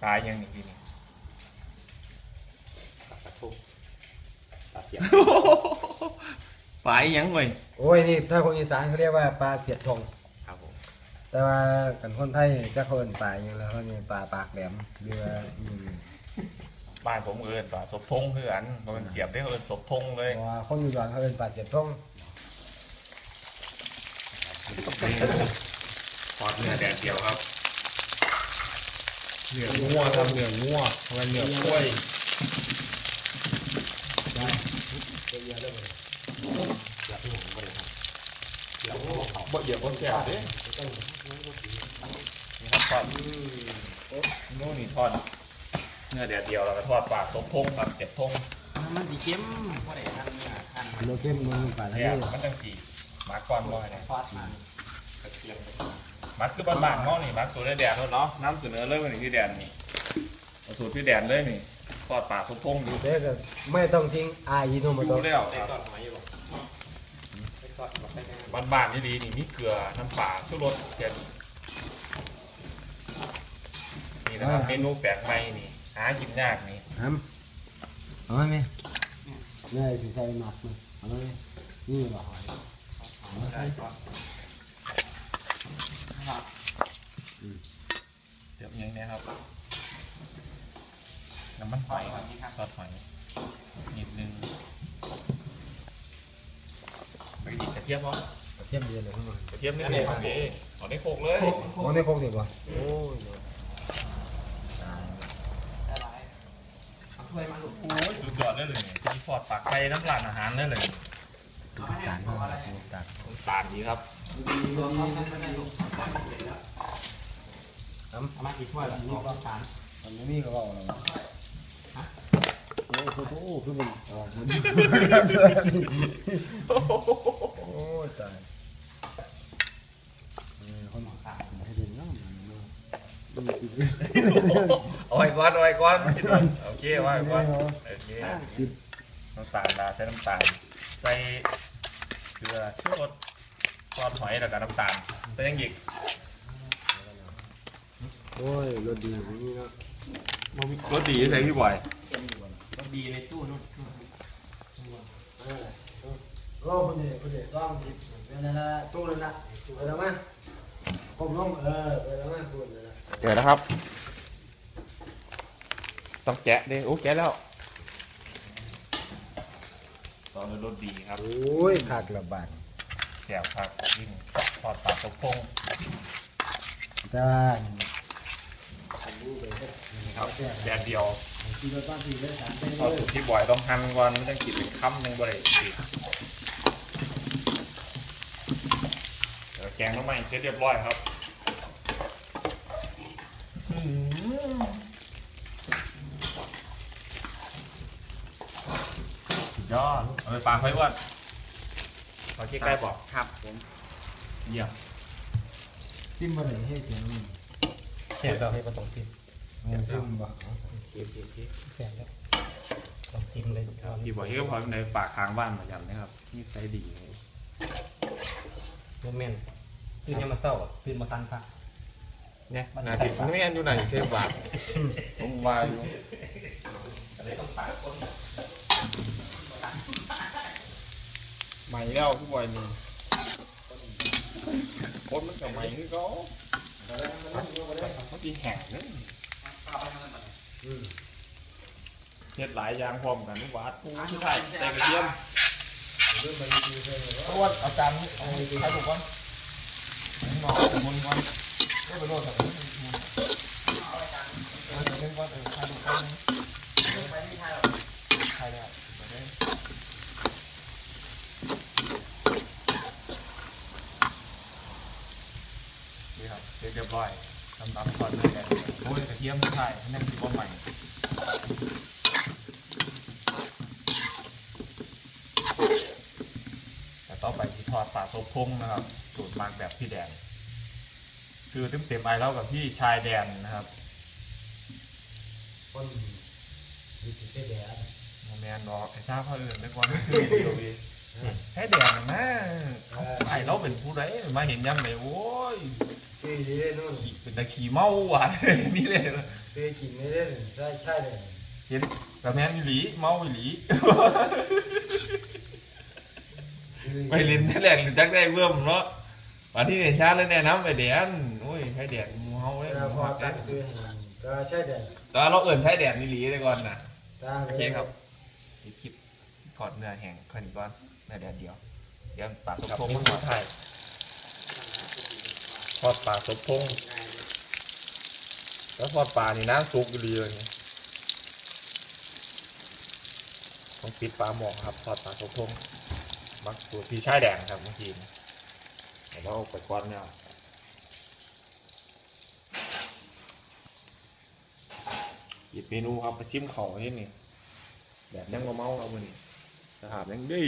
ลายยังนี่ทีนี้ปลาทุ่งปลาเสียบปลายยังไงโอ้ยนี่ถ้าคนอีสานเขาเรียกว่าปลาเสียบทงครับผมแต่ว่ากันคนไทยจะเขาเอิ้นปลาอย่างแล้วเขาเนี่ยปลาปากแหลมเรือบ้านผมเอิญปลาศพทงคืออันมันเสียบได้เอิญศพทงเลยว่าคนอยู่ดอนเขาเอิ้นปลาเสียบทงทอดเนื้อแดดเดียวครับเนื้องัวครับเนื้องัวทำไมเนื้อกล้วยบ่เดี๋ยวบ่แซ่บเด้นี่ครับทอดนู่นนี่ทอดเนื้อแดดเดียวแล้วก็ทอดปลาศพทงครับเสียบทงมันสีเข้มเพราะอะไรทำเนี่ยโลเข้มมันปลาทะเลมันจังสีมักก่อนบ่อยเนี่ยทอดมันกระเทียมมักคือบ้านๆเนาะนี่มักสูตรแดดเนาะน้ำเสนอเลยวันนี้พี่แดนนี่สูตรพี่แดนเลยนี่ทอดปลาศพทงอยู่เด็กไม่ต้องทิ้งอายิโนโมโตะแล้วบ้านๆนี่ดีนี่มีเกลือน้ำปลาชูรสแค่นี่นะครับเมนูแปลกใหม่นี่หากินยากนี่เอาไหมเนี่ยสิใส่หมักเลยเอาเลยนี่หรอเดี๋ยวยังเนี่ยครับน้ำมันหอยครับทอดหอยนิดนึงไปดิกระเทียมมั้งกระเทียมเยอะเลยกระเทียมนี่เลยโอเคเอาได้โคกเลยเอาได้โคกดีกว่าโอ้ยโอ้ยสุดยอดเลยคุณทอดปากไก่น้ำร้านอาหารเลยตาลดีครับเอามาอีกถ้วยแบบนี้ก็ทานตอนนี้ก็เอาแล้วโอ้โหคือมันออกมันโอ้ตายคนขาดให้เด่นเนาะเอาไว้ก่อนโอเคว่าก่อนโอเคน้ำตาลใส่น้ำตาลใส่เกลือชูรสทอดหอยแล้วก็น้ำตาลใส่ยังอีกโอ้ยรสดีอย่างนี้เนาะรสดีใส่พี่บอยรสดีในตู้นู่นโอ้คนเดียวต้องดิบเป็นอะไรตู้เลยนะเปิดแล้วมั้ยผมต้องเปิดแล้วมั้ยพูดเลยนะเดี๋ยวนะครับต้องแกะดิโอ้แกะแล้วตอนนี้รสดีครับโอ้ยขาดระบาดแซ่บครับยิ่งทอดปลาตะพงแต่ว่าครับแดดเดียวพอสุดที่บ่อยต้องหั่นก่อนไม่ต้องกินเป็นคำหนึ่งบ่อยสิเดี๋ยวแกงน้ำมันเสร็จเรียบร้อยครับยอดเอาไปปลาไฟอ้วนปลาขี้ไก่บอกครับผมเยี่ยมซิมบะหมี่ให้เสียงนี่เสียเราให้มาตรงที่ซิมบะเสียแล้วต้องทิมเลยครับพี่บอกที่ก็พอในฝากค้างบ้านเหมือนกันนะครับนี่ไซส์ดีเลยโมเมนต์คือยังมาเศร้าคือมาตันค่ะเนี่ยนาทีไม่งั้นอยู่ไหนเชฟบาทผมว่าอยู่ใหม่แล้วพี่บอยนี่คนมันกับใหม่คือเขาเขาตีแห่งเลยเฮ็ดหลายอย่างพร้อมกันทุกวัดทุกท่านแต่กระเทียมอ้วนเอาจานเอาใช้ถูกก่อนหน่อมุนก่อนไม่ไปโดนแบบนี้เล่นก่อนใช้ถูกก่อนไปที่ไทยหรอไทยเลยนี่ครับเสร็จเรียบร้อยทำตามก่อนเลยโอ้ยกระเทียมใช่นั่นคือว่าใหม่แต่ต่อไปที่ทอดปลาโซพงนะครับสูตรมักแบบพี่แดนคือเต็มไปแล้วกับพี่ชายแดนนะครับคนมีติดแดดโมเมนต์บอกไอ้ทราบเขาอื่นเป็นความรู้สึกเดียวดีให้แดนนะไอ้เราเป็นผู้ใดมาเห็นยังไงโว้ยขี่นู่นเป็นตะขี่เมาหวานนี่เลยซื้อกินไม่ได้ใช่เลยเห็นกระแมนอีหลีเมาอีหลีไปเล่นแหลกจักได้เบิ่มเนาะวันที่เห็นชาติแล้วแน่น้ำไปแดนโอ้ยใช้แดดมูเฮาเลยพอตั้งซื้อก็ใช่เด็ดแต่เราเอิ่นใช้แดดอีหลีเลยก่อนนะตั้งโอเคครับคลิปถอดเนื้อแห้งขึ้นก่อนเนื้อแดดเดียวเดี๋ยวปากสมพงษ์มันหัวไทยทอดปลาสมพงษ์แล้วทอดปลานี่น้ำซุปดีเลยนี่ต้องปิดปลาหมอกครับทอดปลาสมพงษ์มักสูตรพี่ชายแดงครับเมื่อกี้เดี๋ยวเราเอาไปก้อนเนี่ยหยิบเมนูครับไปชิมเขาที่นี่แบบยังเมาเอามานี่สภาพยังดี